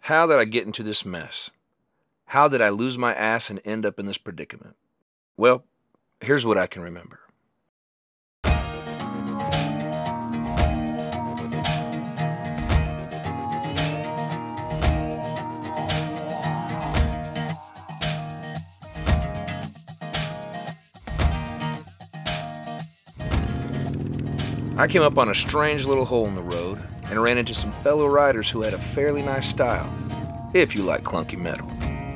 How did I get into this mess? How did I lose my ass and end up in this predicament? Well, here's what I can remember. I came up on a strange little hole in the road and ran into some fellow riders who had a fairly nice style, if you like clunky metal.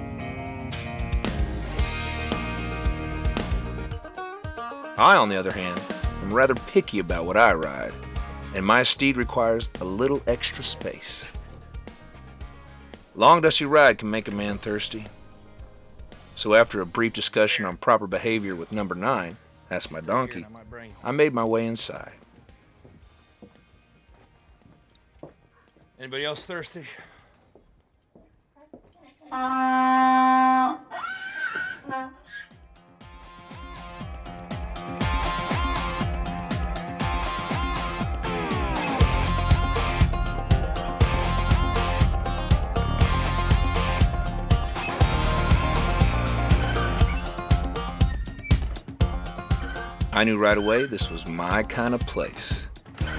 I, on the other hand, am rather picky about what I ride, and my steed requires a little extra space. Long dusty ride can make a man thirsty. So after a brief discussion on proper behavior with number 9, that's my donkey, I made my way inside. Anybody else thirsty? I knew right away this was my kind of place.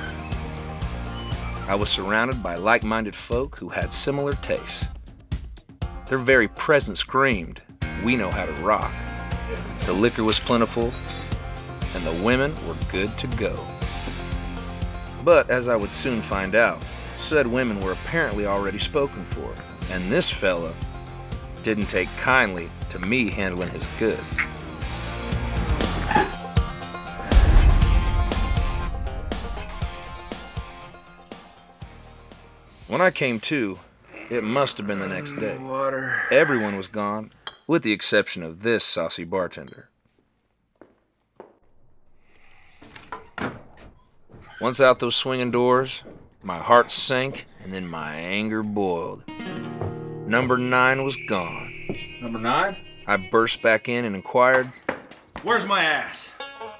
I was surrounded by like-minded folk who had similar tastes. Their very presence screamed, we know how to rock. The liquor was plentiful, and the women were good to go. But as I would soon find out, said women were apparently already spoken for, and this fella didn't take kindly to me handling his goods. When I came to, it must have been the next day. Water. Everyone was gone, with the exception of this saucy bartender. Once out those swinging doors, my heart sank and then my anger boiled. Number 9 was gone. Number 9? I burst back in and inquired, Where's my ass?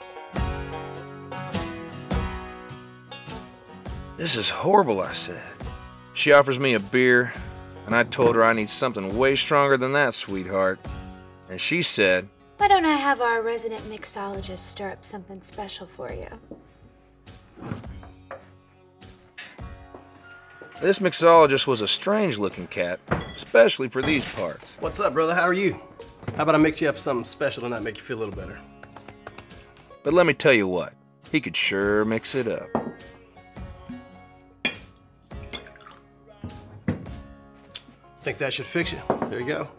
"This is horrible," I said. She offers me a beer, and I told her I need something way stronger than that, sweetheart. And she said, "Why don't I have our resident mixologist stir up something special for you?" This mixologist was a strange-looking cat, especially for these parts. What's up, brother? How are you? How about I mix you up something special tonight, make you feel a little better? But let me tell you what, he could sure mix it up. Think that should fix you. There you go.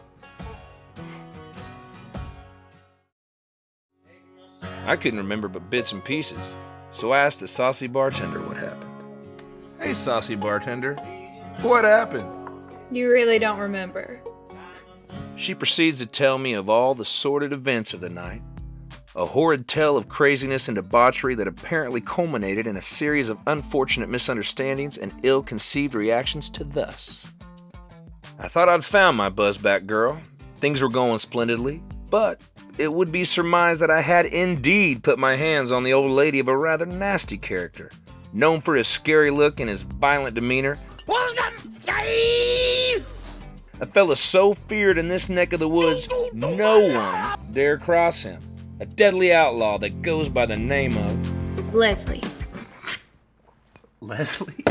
I couldn't remember but bits and pieces, so I asked the saucy bartender what happened. "Hey, saucy bartender, what happened?" You really don't remember. She proceeds to tell me of all the sordid events of the night, a horrid tale of craziness and debauchery that apparently culminated in a series of unfortunate misunderstandings and ill-conceived reactions to thus. I thought I'd found my buzzback girl. Things were going splendidly, but it would be surmised that I had indeed put my hands on the old lady of a rather nasty character, known for his scary look and his violent demeanor. A fella so feared in this neck of the woods, no one dare cross him. A deadly outlaw that goes by the name of Leslie. Leslie?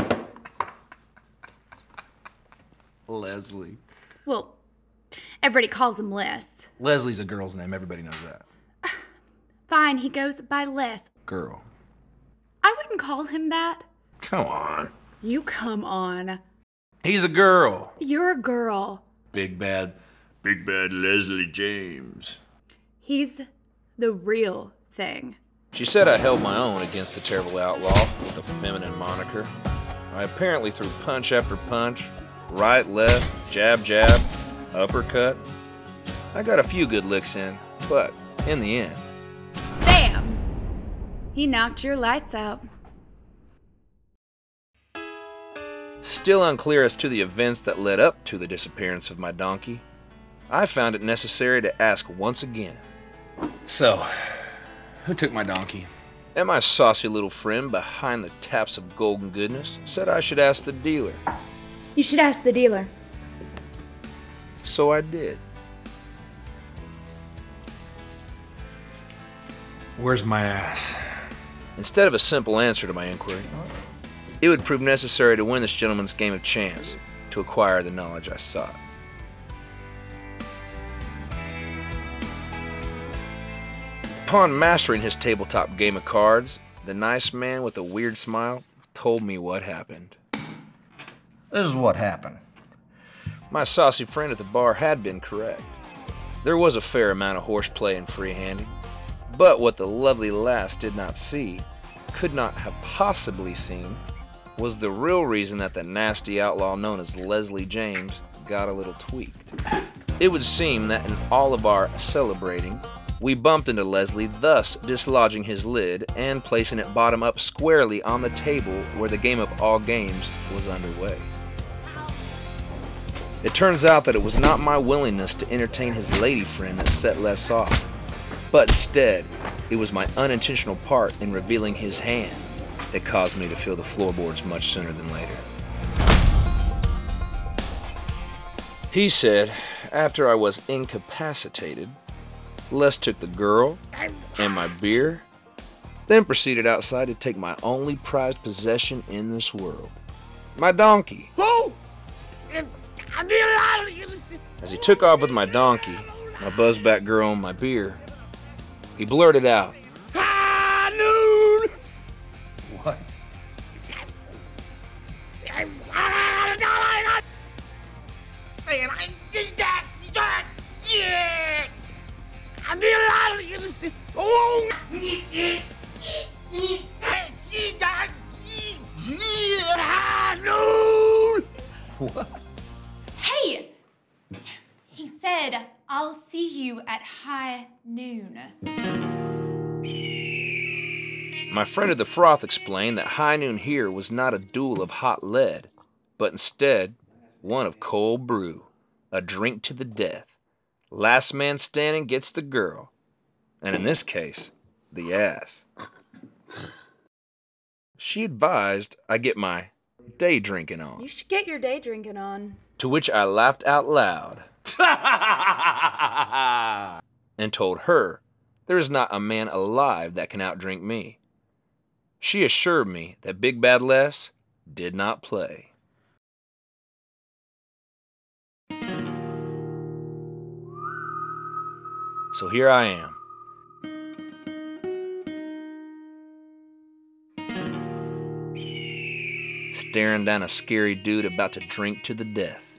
Leslie. Well, everybody calls him Les. Leslie's a girl's name, everybody knows that. Fine, he goes by Les. Girl. I wouldn't call him that. Come on. You come on. He's a girl. You're a girl. Big bad Leslie James. He's the real thing. She said I held my own against the terrible outlaw with the feminine moniker. I apparently threw punch after punch, right, left, jab, jab, uppercut. I got a few good licks in, but in the end... Bam! He knocked your lights out. Still unclear as to the events that led up to the disappearance of my donkey, I found it necessary to ask once again. So, who took my donkey? And my saucy little friend behind the taps of golden goodness said I should ask the dealer. You should ask the dealer. So I did. Where's my ass? Instead of a simple answer to my inquiry, it would prove necessary to win this gentleman's game of chance to acquire the knowledge I sought. Upon mastering his tabletop game of cards, the nice man with a weird smile told me what happened. This is what happened. My saucy friend at the bar had been correct. There was a fair amount of horseplay and free-handing, but what the lovely lass did not see, could not have possibly seen, was the real reason that the nasty outlaw known as Leslie James got a little tweaked. It would seem that in all of our celebrating, we bumped into Leslie, thus dislodging his lid and placing it bottom up squarely on the table where the game of all games was underway. It turns out that it was not my willingness to entertain his lady friend that set Les off, but instead, it was my unintentional part in revealing his hand that caused me to feel the floorboards much sooner than later. He said, after I was incapacitated, Les took the girl and my beer, then proceeded outside to take my only prized possession in this world, my donkey. As he took off with my donkey, my buzzback girl, and my beer, he blurted out, "High noon!" What? What? Hey! He said, I'll see you at high noon. My friend of the froth explained that high noon here was not a duel of hot lead, but instead one of cold brew, a drink to the death. Last man standing gets the girl, and in this case, the ass. She advised I get my day drinking on, You should get your day drinking on. to which I laughed out loud and told her there is not a man alive that can outdrink me. She assured me that Big Bad Les did not play. So here I am. Staring down a scary dude about to drink to the death.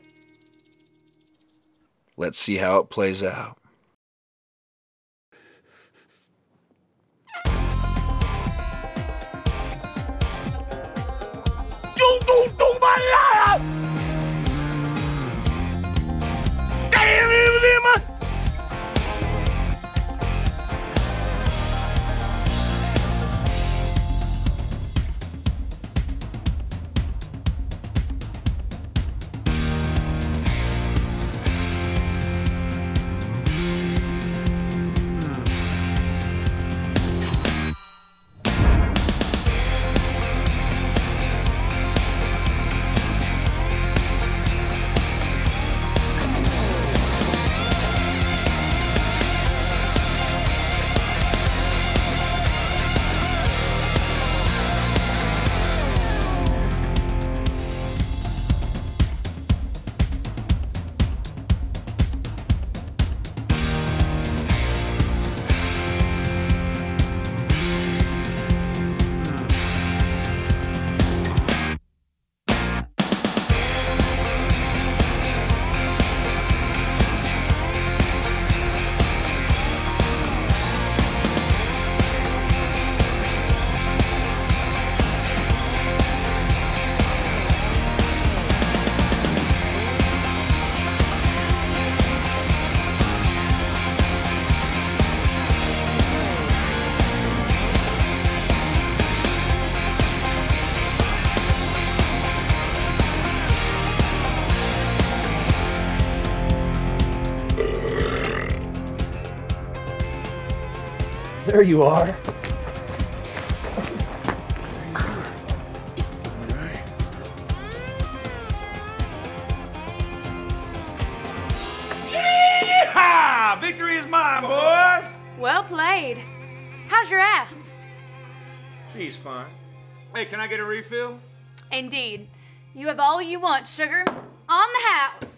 Let's see how it plays out. There you are. Well played. How's your ass? She's fine. Hey, can I get a refill? Indeed. You have all you want, sugar. On the house.